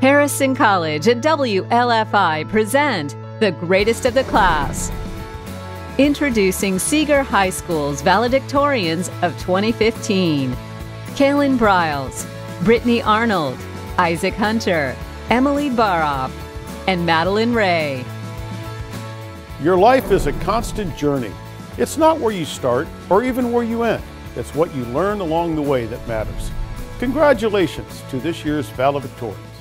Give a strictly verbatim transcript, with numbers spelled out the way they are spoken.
Harrison College and W L F I present the greatest of the class. Introducing Seeger High School's valedictorians of twenty fifteen. Kaylin Briles, Brittany Arnold, Isaac Hunter, Emily Baroff, and Madeline Ray. Your life is a constant journey. It's not where you start or even where you end. It's what you learn along the way that matters. Congratulations to this year's valedictorian.